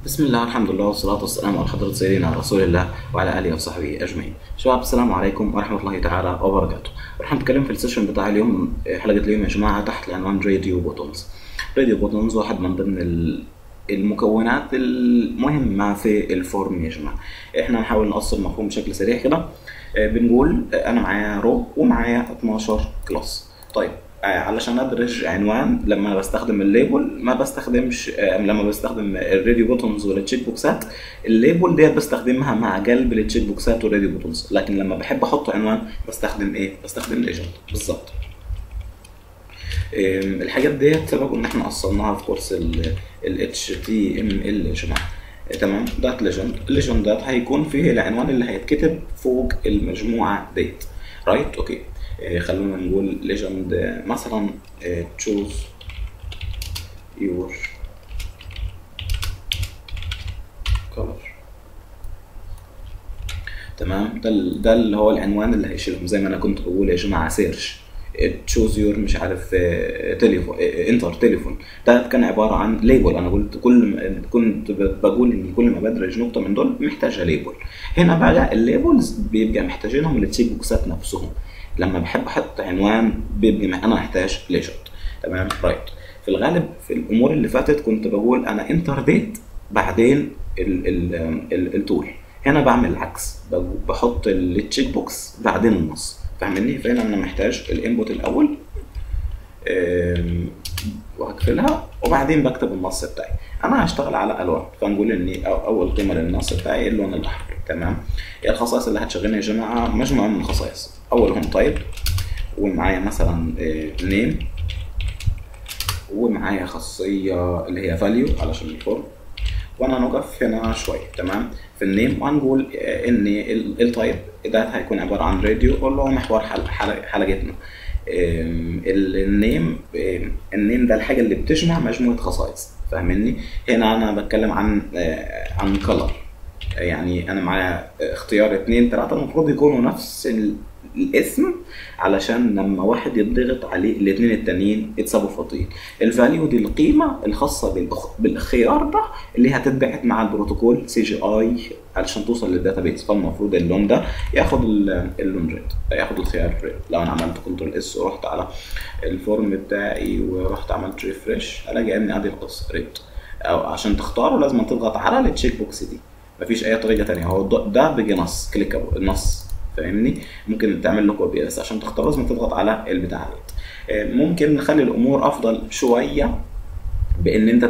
بسم الله الحمد لله والصلاة والسلام على حضرة سيدنا رسول الله وعلى آله وصحبه أجمعين. شباب السلام عليكم ورحمة الله تعالى وبركاته. رح نتكلم في السيشن بتاع اليوم، حلقة اليوم يا جماعة تحت العنوان راديو بوتونز. راديو بوتونز واحد من ضمن المكونات المهمة في الفورم يا جماعة. احنا نحاول نقصر مفهوم بشكل سريع كده. بنقول أنا معايا رو ومعايا 12 كلاس. طيب علشان ادرج عنوان لما بستخدم الليبل ما بستخدمش، لما بستخدم الراديو بوتونز ولا التشيك بوكسات الليبل ديت بستخدمها مع قلب التشيك بوكسات والراديو بوتونز، لكن لما بحب احط عنوان بستخدم ايه؟ بستخدم ليجند بالظبط. الحاجات ديت سبب ان احنا قصرناها في كورس ال HTML يا جماعه. تمام، دات الليجند دات هيكون فيه العنوان اللي هيتكتب فوق المجموعه ديت. رايت اوكي. خلونا نقول ليجند مثلا choose your color. تمام، ده اللي هو العنوان اللي هيشيلهم، زي ما انا كنت بقول يا جماعه سيرش choose your مش عارف تليفون انتر تليفون. ده كان عباره عن ليبل. انا قلت كنت بقول ان كل ما بدرج نقطه من دول محتاجه ليبل. هنا بقى الليبلز بيبقى محتاجينهم التشيك بوكسات نفسهم. لما بحب احط عنوان بيبقى انا محتاج ليجند. تمام رايت. في الغالب في الامور اللي فاتت كنت بقول انا انتر ديت بعدين التول. هنا بعمل العكس، بحط التشيك بوكس بعدين النص. فاهمني؟ فهنا انا محتاج الانبوت الاول وهقفلها وبعدين بكتب النص بتاعي. انا هشتغل على الوان، فنقول ان اول قيمه للنص بتاعي اللون الاحمر. تمام. الخصائص اللي هتشغلنا يا جماعه مجموعه من الخصائص. اولهم تايب، ومعايا مثلا نيم، ومعايا خاصيه اللي هي فاليو علشان الفورم. وانا نقف هنا شويه. تمام. في النيم وهنقول ان التايب ده هيكون عباره عن راديو اللي هو محور حلقتنا. النيم ده الحاجه اللي بتجمع مجموعه خصائص. فاهمني؟ هنا انا بتكلم عن كلر، يعني انا معايا اختيار 2 3 المفروض يكونوا نفس الاسم علشان لما واحد يضغط عليه الاثنين التانيين يتساووا فاضيين. الفاليو دي القيمه الخاصه بالخيار ده اللي هتتبعت مع البروتوكول CGI علشان توصل للداتابيس. فالمفروض اللون ده ياخد اللون ريد، ياخد الخيار ريد. لو انا عملت كنترول اس ورحت على الفورم بتاعي ورحت عملت ريفرش الاقي ان ادي القصه ريد. او عشان تختاره لازم تضغط على التشيك بوكس دي، مفيش اي طريقه ثانيه. هو ده بيجي نص كليكابل النص. فاهمني؟ ممكن تعمل له كوبي بس عشان تختار لازم تضغط على البتاع دي. ممكن نخلي الامور افضل شويه بان انت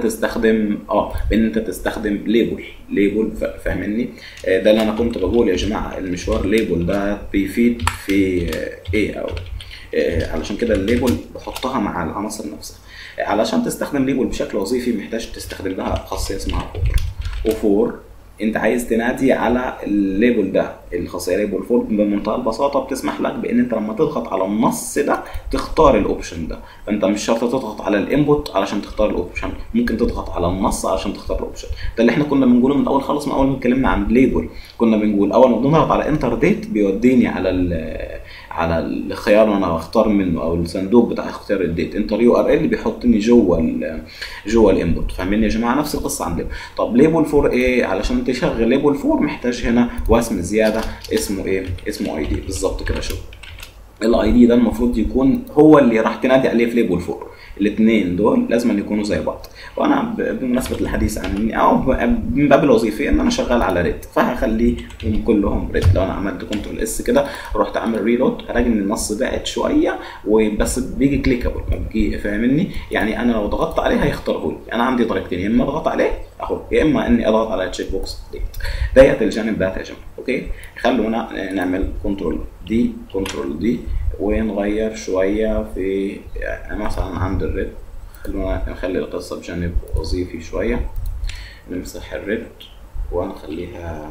تستخدم ليبل. فاهمني؟ ده اللي انا كنت بقول يا جماعه، المشوار ليبل ده بيفيد في ايه او علشان كده الليبل بحطها مع العناصر نفسها. علشان تستخدم ليبل بشكل وظيفي محتاج تستخدم لها خاصيه اسمها وفور. انت عايز تنادي على الليبل ده، الخاصيه ليبل فور بمنتهى البساطه بتسمح لك بان انت لما تضغط على النص ده تختار الاوبشن ده. فانت مش شرط تضغط على الانبوت علشان تختار الاوبشن، ممكن تضغط على النص علشان تختار الاوبشن. ده اللي احنا كنا بنقوله من الاول خالص، من اول ما اتكلمنا عن الليبل كنا بنقول اول ما بنضغط على انتر ديت بيوديني على الخيار اللي انا هختار منه او الصندوق بتاع اختيار الديت. انتر URL بيحطني جوه الانبوت. فاهمين يا جماعه؟ نفس القصه عن ليبل. طب ليبل فور ايه؟ علشان تشغل ليبل فور محتاج هنا واسم زياده اسمه ايه؟ اسمه ID بالظبط كده. شوف الاي دي ده المفروض يكون هو اللي راح تنادي عليه في ليبل فور. الاثنين دول لازم يكونوا زي بعض. وانا بمناسبه الحديث عني او من باب الوظيفي ان انا شغال على ريد فهخليهم كلهم ريد. لو انا عملت كنترول اس كده رحت عامل ريلود هلاقي ان النص بعد شويه وبس بيجي كليكابل ما بيجي. فاهمني؟ يعني انا لو ضغطت عليه هيختاره لي. انا عندي طريقتين، يا اما اضغط عليه اهو يا اما اني اضغط على التشيك بوكس ديت الجانب ده يا جماعه. اوكي، خلونا نعمل كنترول دي ونغير شويه في مثلا عند الريد. خلونا نخلي القصه بجانب وظيفي شويه. نمسح الريد ونخليها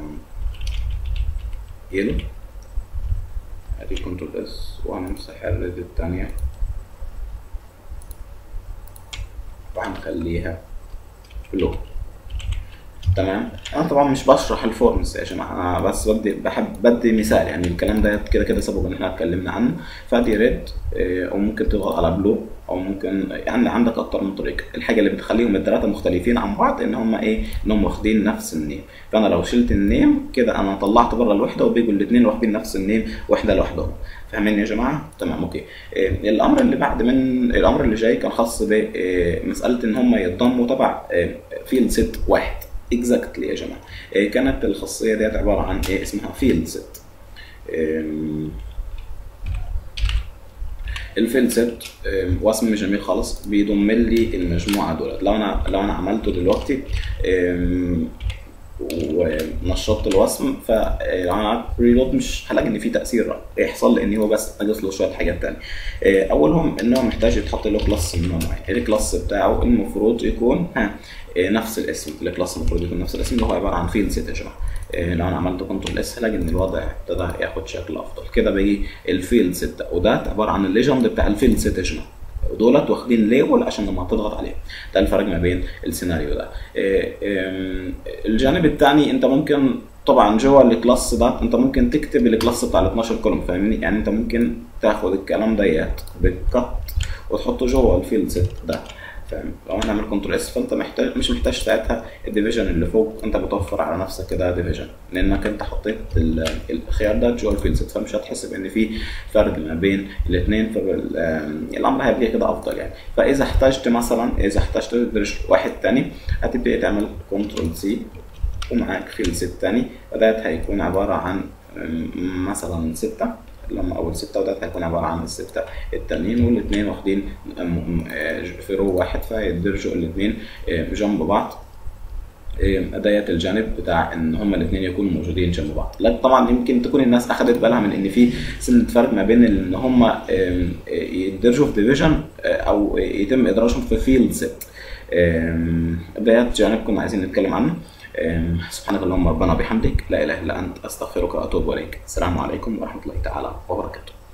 يلو. ادي كنترول اس وهنمسح الريد الثانيه وهنخليها بلو. تمام. انا طبعا مش بشرح الفورمز يا جماعه، انا بس بحب بدي مثال، يعني الكلام ده كده كده سبق ان احنا اتكلمنا عنه. فدي ريد، او ممكن تضغط على بلو، او ممكن يعني عندك اكتر من طريقه. الحاجه اللي بتخليهم الثلاثه مختلفين عن بعض ان هم ايه، انهم واخدين نفس النيم. فانا لو شلت النيم كده انا طلعت بره الوحده، وبيجوا الاثنين واخدين نفس النيم، وحده لوحدهم. فاهمين يا جماعه؟ تمام اوكي. الامر اللي بعد من الامر اللي جاي كان خاص بمساله ان هم يتضموا تبع فيلد ست واحد. اكزاكتلي يا جماعه. كانت الخاصيه ديت عباره عن ايه، اسمها فيلد ست. الفيلد ست واسم جميل خالص، بيضم لي المجموعه دولت. لو انا عملته دلوقتي ونشطت الوصم، فلو انا ريلود مش هلاقي ان في تاثير يحصل، لان هو بس ناقص له شويه حاجات تانية. اولهم ان هو محتاج يتحط له كلاس من نوع معين. الكلاس بتاعه المفروض يكون نفس الاسم. الكلاس المفروض يكون نفس الاسم، اللي هو عباره عن فيلد ست يا جماعه. لو انا عملت كنترول اس هلاقي ان الوضع ابتدى ياخد شكل افضل. كده بيجي الفيلد ست، وده عباره عن الليجند بتاع الفيلد ست يا جماعه. ودولت واخدين ليبل عشان لما تضغط عليهم. ده الفرق ما بين السيناريو ده. الجانب الثاني، انت ممكن طبعا جوه الكلاس ده انت ممكن تكتب الكلاس بتاع ال 12 كولوم، فاهمني؟ يعني انت ممكن تاخد الكلام ديت بالكت وتحطه جوه الفيلد ست ده، فاهم؟ لو انا هعمل كنترول اس فانت مش محتاج ساعتها الديفيجن اللي فوق، انت بتوفر على نفسك كده ديفيجن، لانك انت حطيت الخيار ده جوه الفيلد ست، فمش هتحس بان في فرق ما بين الاثنين. فالامر هيبقى كده افضل يعني. فاذا احتجت تدرج واحد ثاني، هتبدا تعمل كنترول سي ومعاك فيلد ست ثاني، وده هيكون عباره عن مثلا 6 لما اول 6، وده هيكون عباره عن الستة التانيين، والاثنين واخدين في رو واحد، فيدرجوا الاثنين جنب بعض. ديت الجانب بتاع ان هما الاثنين يكونوا موجودين جنب بعض. لكن طبعا يمكن تكون الناس اخذت بالها من ان في سنه فرق ما بين ان هما يدرجوا في ديفيجن او يتم ادراجهم في فيلد ست. ديت جانب كنا عايزين نتكلم عنه. سبحانك اللهم ربنا وبحمدك، لا اله الا انت، استغفرك واتوب اليك. السلام عليكم ورحمه الله تعالى وبركاته.